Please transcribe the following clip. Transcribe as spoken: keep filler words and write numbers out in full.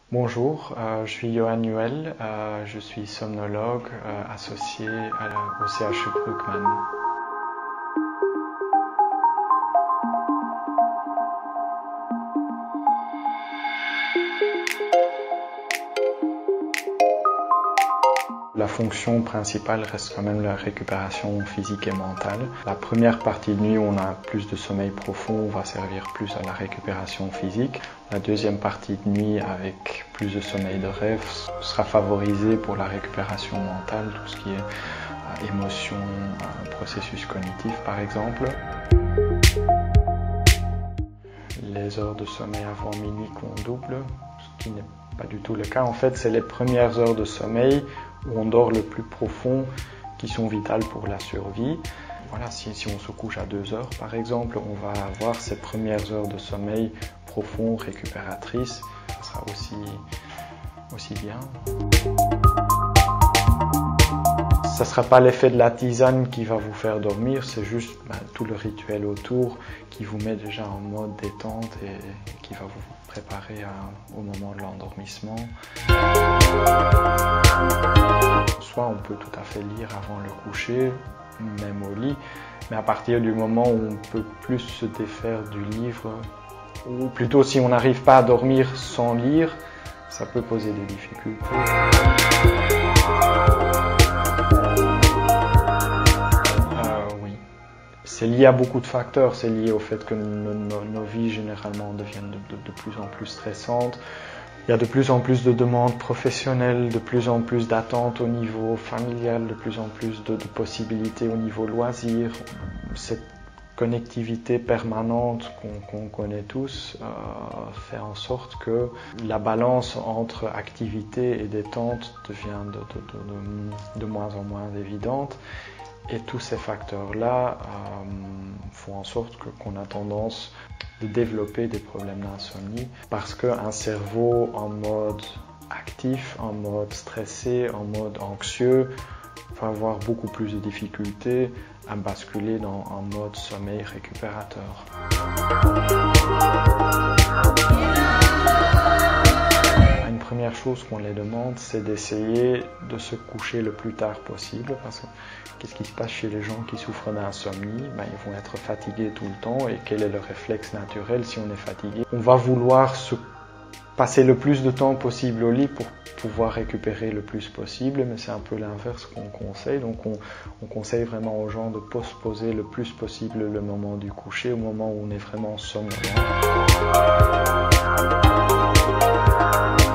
Bonjour, euh, je suis Johan Nuel, euh, je suis somnologue euh, associé à la, au C H U Bruckmann. La fonction principale reste quand même la récupération physique et mentale. La première partie de nuit où on a plus de sommeil profond va servir plus à la récupération physique. La deuxième partie de nuit avec plus de sommeil de rêve sera favorisée pour la récupération mentale, tout ce qui est euh, émotion, euh, processus cognitif par exemple. Les heures de sommeil avant minuit qu'on double, ce qui n'est pas du tout le cas. En fait, c'est les premières heures de sommeil où on dort le plus profond qui sont vitales pour la survie. Voilà, si, si on se couche à deux heures par exemple, on va avoir ces premières heures de sommeil profond, récupératrices. Ça sera aussi, aussi bien. Ça ne sera pas l'effet de la tisane qui va vous faire dormir, c'est juste ben, tout le rituel autour qui vous met déjà en mode détente et qui va vous préparer à, au moment de l'endormissement. Soit on peut tout à fait lire avant le coucher, même au lit, mais à partir du moment où on peut plus se défaire du livre, ou plutôt si on n'arrive pas à dormir sans lire, ça peut poser des difficultés. C'est lié à beaucoup de facteurs, c'est lié au fait que nos, nos, nos vies généralement deviennent de, de, de plus en plus stressantes. Il y a de plus en plus de demandes professionnelles, de plus en plus d'attentes au niveau familial, de plus en plus de, de possibilités au niveau loisirs. Cette connectivité permanente qu'on qu'on connaît tous euh, fait en sorte que la balance entre activité et détente devient de, de, de, de, de moins en moins évidente. Et tous ces facteurs-là euh, font en sorte que, qu'on a tendance de développer des problèmes d'insomnie parce qu'un cerveau en mode actif, en mode stressé, en mode anxieux va avoir beaucoup plus de difficultés à basculer dans un mode sommeil récupérateur. Une première chose qu'on les demande, c'est d'essayer de se coucher le plus tard possible parce que qu'est-ce qui se passe chez les gens qui souffrent d'insomnie? Ben, ils vont être fatigués tout le temps et quel est le réflexe naturel si on est fatigué? On va vouloir se passer le plus de temps possible au lit pour pouvoir récupérer le plus possible, mais c'est un peu l'inverse qu'on conseille. Donc on, on conseille vraiment aux gens de postposer le plus possible le moment du coucher, au moment où on est vraiment somnolent.